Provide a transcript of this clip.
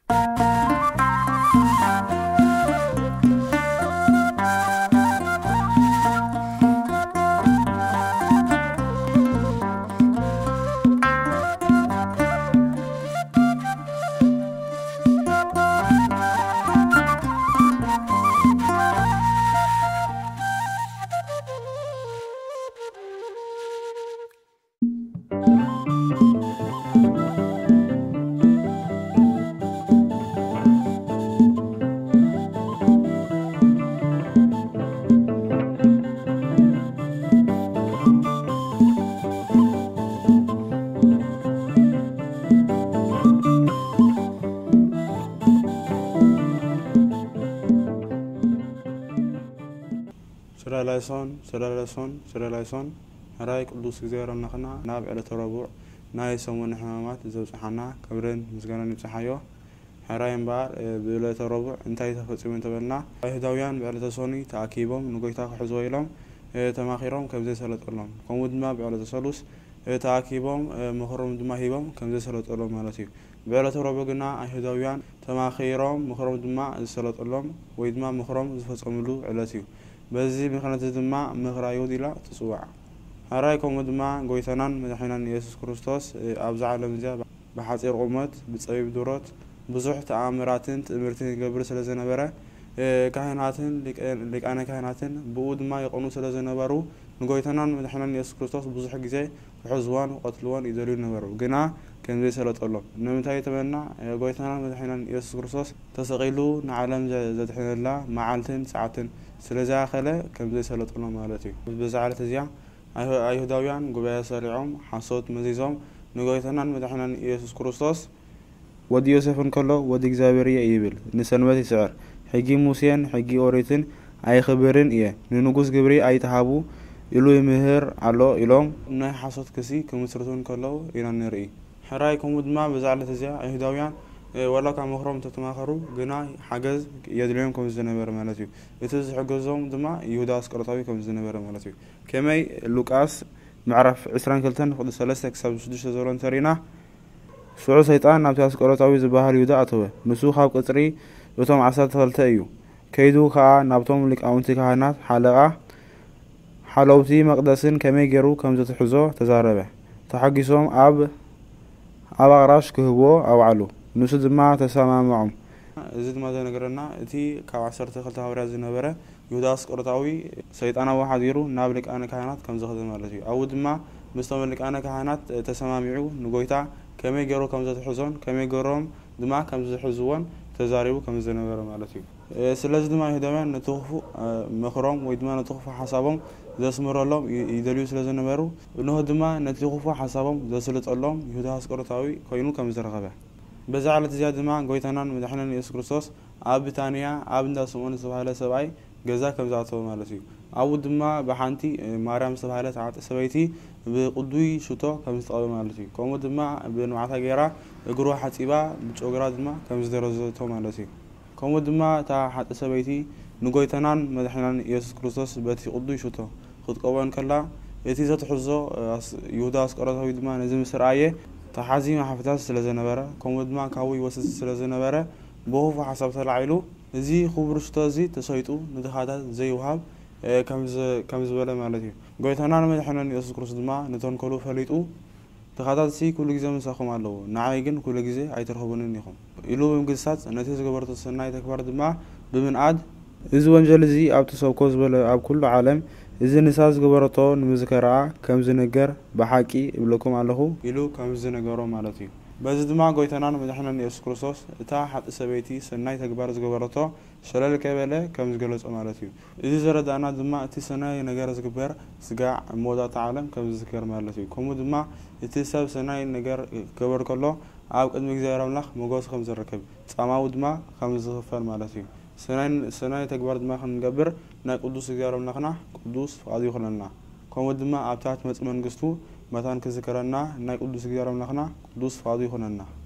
سرلايسون هراي قدوس እግዚአብሔር አምላኽና ናብ ዕለተ ረቡዕ ናይ ሰሙን ሕማማት ዘብጽሐና ክብርን ምስጋናን ይብጽሐዮ هراي እምበር ብዕለተ ረቡዕ እንታይ ተፈጽሞ ተበልና አይሁዳውያን በዕለተ ሰኒ ተኣኪቦም ንጎይታ ክሕዝዎ ኢሎም ተማኺሮም ከምዘ ሰለጠሎም ከምኡ ድማ በዕለተ ሰሉስ ተኣኪቦም ምኽሮም ድማ ሂቦም ከምዘ ሰለጠሎም ማለት እዩ በዕለተ ረቡዕ ግና አይሁዳውያን ተማኺሮም ምኽሮም ድማ ዝሰለጠሎም ወይ ድማ ምኽሮም ዝፈጸምሉ ዕለት እዩ በዚህ ምክንያት ድማ ምኽራዩ ዲላ ተጽዋዕ هرايكم دما ጎይታናን መድኃኒናን ኢየሱስ ክርስቶስ ኣብ ዓለም እዚያ በሐጺር ቁመት ብጸቢብ ዱሮት ብዙሕ ተኣምራትን ትምህርትን ይገብር ስለዘነበረ ካህናትን ሊቃነ ካህናትን ብኡ ድማ ይቆኑ ስለዘነበሩ ንጎይታናን መድኃኒናን ኢየሱስ ክርስቶስ ብዙሕ ግዜ ክሕዝዋን ቀትልዋን ይደልዩ ነበሩ ግና ከምዘይ ሰለጠሎም ንምንታይ ተመና ጎይታናን መድኃኒናን ኢየሱስ ክርስቶስ ተሰቂሉ ንዓለም ዘድሕነላ መዓልትን ሰዓትን ስለዛኸለ ከምዘይ ሰለጠሎም ማለት እዩ በዛዓለት እዚያ አይሁዳውያን ጉባኤ ሰሪዖም ሐሶት መዚዞም ንጎይታናን መድኃኒናን ኢየሱስ ክርስቶስ ወዲ ዮሴፍን ከሎ ወዲ እግዚአብሔር ይብል ንሰንበት ይስዕር ሕጊ ሙሴን ሕጊ ኦሪትን አይኽብርን እየ ንንጉስ ግብሪ አይተሃቡ ኢሉ ይምህር አሎ ኢሎም ናይ ሐሶት ክሲ ክምስርቱን ከሎ ኢና ንርኢ ሕራይኩም ድማ በዛዓለት እዚያ አይሁዳውያን ወላ ካብ ምኽሮም ተተማኸሩ ግና ሓገዝ የድልዮም ከም ዝነበረ ማለት እዩ እቲ ዝሕገዞም ድማ ይሁዳ አስቆሮታዊ ከም ዝነበረ ማለት እዩ ከመይ ሉቃስ ምዕራፍ 22:3 ክሳብ 6 ዘሎ እንተሪና ስዑ ሰይጣን ናብቲ አስቆሮታዊ ዝበሃል ይሁዳ ኣተወ ንሱ ካብ ቅጽሪ እቶም 12 እዩ ከይዱ ከዓ ናብቶም ሊቃውንቲ ካህናት ሓለቓ ሓለውቲ መቅደስን ከመይ ገይሩ ከም ዝትሕዞ ተዛረበ ተሓጊሶም ኣብ ኣቅራሽ ክህቦ ኣውዓሉ ንሱ ድማ ተሰማምዖም እዚ ድማ ዘነገረና እቲ ካብ 12 ሐዋርያት ዝነበረ ይሁዳ አስቆሮታዊ ሰይጣናዊ ሓዲሩ ናብ ሊቃነ ካህናት ከም ዝኸደ ማለት እዩ አው ድማ ምስቶም ሊቃነ ካህናት ተሰማምዑ ንጎይታ ከመይ ገይሩ ከም ዝትሕዞን ከመይ ገይሮም ድማ ከም ዝሕዝዎን ተዛሪቡ ከም ዝነበረ ማለት እዩ ስለዚ ድማ ይሁዳውያን ነትኹፉ ምኽሮም ወይ ድማ ነትኹፉ ሓሳቦም ዘስምረሎም ይደልዩ ስለዘነበሩ እንሆ ድማ ነትኹፉ ሓሳቦም ዘስልጠሎም ይሁዳ አስቆሮታዊ ኮይኑ ከም ዝረኸበ በዛዓለት እዚያ ድማ ጎይታናን መድኃኒናን ኢየሱስ ክርስቶስ ኣብ ቢታንያ ኣብ እንዳ ስምዖን ዝተባሃለ ሰብኣይ ገዛ ከም ዝኣተወ ማለት እዩ ኣብኡ ድማ ብሓንቲ ማርያም ዝተባሃለት ዓጢ ሰበይቲ ብቅዱይ ሽቶ ከም ዝተቐበ ማለት እዩ ከምኡ ድማ ብንዋዕታ ገይራ እግሩ ሓፂባ ብጮግራ ድማ ከም ዝደረዘቶ ማለት እዩ ከምኡ ድማ እታ ዓጢ ሰበይቲ ንጎይታናን መድኃኒናን ኢየሱስ ክርስቶስ በቲ ቅዱይ ሽቶ ክትቀበን ከላ እቲ ዘትሕዞ ይሁዳ አስቆሮታዊ ድማ ነዚ ምስርኣየ ተሓዚም ሓፍታት ስለዘነበረ ከምኡ ድማ ካው ይወስድ ስለዘነበረ ብኹፉ ሓሳብ ተላዒሉ እዚ ክቡር ሽቶ እዚ ተሰይጡ ንድኻታት ዘይውሃብ ከም ዝበለ ማለት እዩ ጎይታናን መድኃኒናን ኢየሱስ ክርስቶስ ድማ ነተንከሉ ፈሊጡ ድኻታት ሲ ኩሉ ግዜ ምሳኹም ኣለዎ ንዓይ ግን ኩሉ ግዜ ኣይትረኽቡንን ኢኹም ኢሉ ብምግሳጽ ነቲ ዝገበርቶ ሰናይ ተግባር ድማ ብምንኣድ እዚ ወንጀል እዚ ኣብ ተሰብኮ ዝበለ ኣብ ኩሉ ዓለም እዚ ንሳ ዝገበረቶ ንምዝከራ ከም ዝነገር በሓቂ ይብለኩም ኣለኹ ኢሉ ከም ዝነገሮ ማለት እዩ በዚ ድማ ጎይታናን መድኃኒናን ኢየሱስ ክርስቶስ እታ ሓጢ ሰበይቲ ሰናይ ተግባር ዝገበረቶ ሸለል ከበለ ከም ዝገለጾ ማለት እዩ እዚ ዘረዳእና ድማ እቲ ሰናይ ነገር ዝግበር ስጋዕ ሞዳት ዓለም ከም ዝዝከር ማለት እዩ ከምኡ ድማ እቲ ሰብ ሰናይ ነገር ክገበር ከሎ ኣብ ቅድሚ እግዚአብሔር ኣምላኽ ሞገስ ከም ዝረክብ ጻማው ድማ ከም ዝኽፈል ማለት እዩ ሰናይ ተግባር ድማ ክንገብር ናይ ቅዱስ እግዚአብሔር ኣምላኽና ቅዱስ ፍቃዱ ይኹነና ከምኡ ድማ ኣብ ታሕቲ መጽ መንግስቱ መታን ክዝከረና ናይ ቅዱስ እግዚአብሔር ኣምላኽና ቅዱስ ፍቃዱ ይኹነና